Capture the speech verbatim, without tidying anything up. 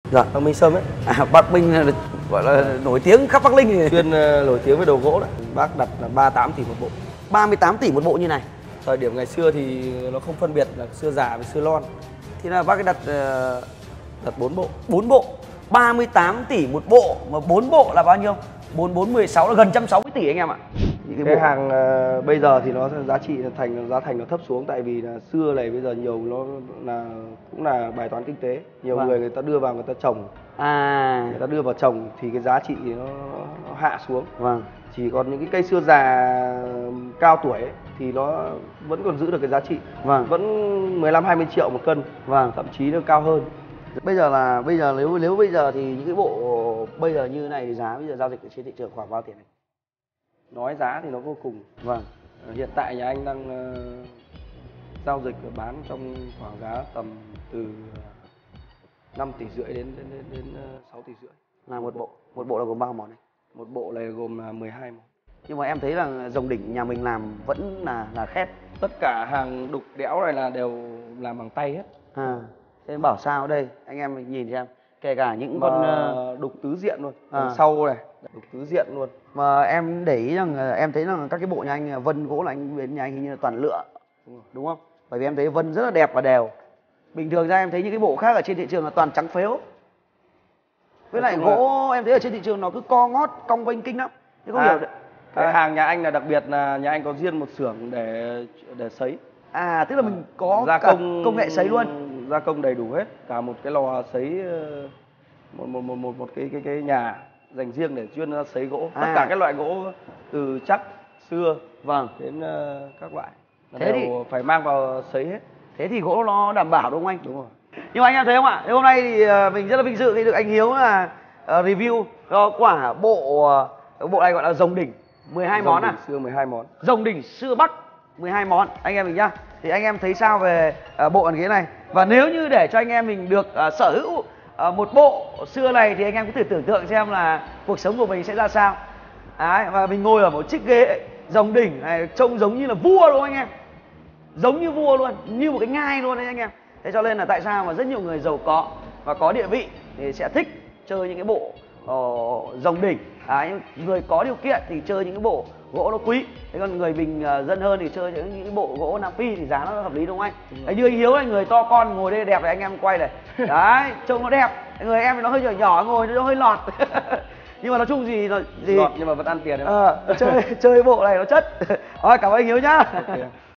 Dạ, Bắc Minh Sâm ấy. À, Bắc Minh là gọi là nổi tiếng khắp Bắc Ninh. Chuyên uh, nổi tiếng với đồ gỗ đấy. Bác đặt là ba mươi tám tỷ một bộ. ba mươi tám tỷ một bộ như này. Thời điểm ngày xưa thì nó không phân biệt là xưa già với xưa lon. Thì là bác cái đặt uh, đặt bốn bộ. bốn bộ. ba mươi tám tỷ một bộ mà bốn bộ là bao nhiêu? bốn bốn mười sáu là gần một trăm sáu mươi tỷ anh em ạ. Những cái, cái bộ... hàng uh, bây giờ thì nó giá trị thành giá thành nó thấp xuống, tại vì là xưa này bây giờ nhiều nó là cũng là bài toán kinh tế. Nhiều vâng. người người ta đưa vào người ta trồng. À, người ta đưa vào trồng thì cái giá trị nó, nó hạ xuống. Vâng. Chỉ còn những cái cây xưa già cao tuổi ấy, thì nó vẫn còn giữ được cái giá trị. Vâng. Vẫn mười lăm hai mươi triệu một cân. Vâng. Thậm chí nó cao hơn. Bây giờ là bây giờ nếu nếu bây giờ thì những cái bộ bây giờ như này thì giá bây giờ giao dịch ở trên thị trường khoảng bao tiền này? Nói giá thì nó vô cùng. Vâng. Hiện tại nhà anh đang uh, giao dịch và bán trong khoảng giá tầm từ năm tỷ rưỡi đến đến đến, đến sáu tỷ rưỡi. Là một bộ. Một bộ là gồm bao món này? Một bộ này gồm là mười hai món. Nhưng mà em thấy là dòng đỉnh nhà mình làm vẫn là là khét. Tất cả hàng đục đẽo này là đều làm bằng tay hết. À, thế bảo sao đây? Anh em mình nhìn xem. Kể cả những mà con đục tứ diện luôn. À. Đằng sau này, đục tứ diện luôn. Mà em để ý rằng em thấy rằng các cái bộ nhà anh vân gỗ là anh bên nhà anh hình như là toàn lựa. Đúng, đúng không? Bởi vì em thấy vân rất là đẹp và đều. Bình thường ra em thấy những cái bộ khác ở trên thị trường là toàn trắng phếu. Với lại gỗ là... em thấy ở trên thị trường nó cứ co ngót, cong vênh kinh lắm. Thế không à, hiểu. Cái à. hàng nhà anh là đặc biệt là nhà anh có riêng một xưởng để để sấy. À, tức là mình có gia công công nghệ sấy luôn. Gia công đầy đủ hết, cả một cái lò sấy, một một một một, một cái cái cái nhà dành riêng để chuyên sấy gỗ. À. Tất cả các loại gỗ từ chắc, xưa, vâng, đến uh, các loại. Thế đều thì phải mang vào sấy hết. Thế thì gỗ nó đảm bảo đúng không anh? Đúng rồi. Nhưng mà anh em thấy không ạ? Thế hôm nay thì mình rất là vinh dự khi được anh Hiếu là uh, review cho quả bộ uh, bộ này gọi là rồng đỉnh mười hai món à? Xưa mười hai món. Rồng đỉnh xưa Bắc mười hai món anh em mình nhá. Thì anh em thấy sao về uh, bộ bàn ghế này? Và nếu như để cho anh em mình được uh, sở hữu uh, một bộ xưa này thì anh em có thể tưởng tượng xem là cuộc sống của mình sẽ ra sao. Đấy, và mình ngồi ở một chiếc ghế rồng đỉnh này trông giống như là vua đúng không anh em? Giống như vua luôn, như một cái ngai luôn đấy anh em. Thế cho nên là tại sao mà rất nhiều người giàu có và có địa vị thì sẽ thích chơi những cái bộ uh, rồng đỉnh. À, người có điều kiện thì chơi những cái bộ gỗ nó quý. Thế còn người bình uh, dân hơn thì chơi những, những cái bộ gỗ Nam Phi thì giá nó hợp lý đúng không anh? Đấy, như anh Hiếu này, người to con ngồi đây đẹp này, anh em quay này. Đấy, trông nó đẹp. Người em thì nó hơi nhỏ nhỏ ngồi nó hơi lọt. Nhưng mà nói chung gì là gì lọt nhưng mà vẫn ăn tiền đấy. Ờ, chơi chơi bộ này nó chất. Thôi cảm ơn anh Hiếu nhá. Okay.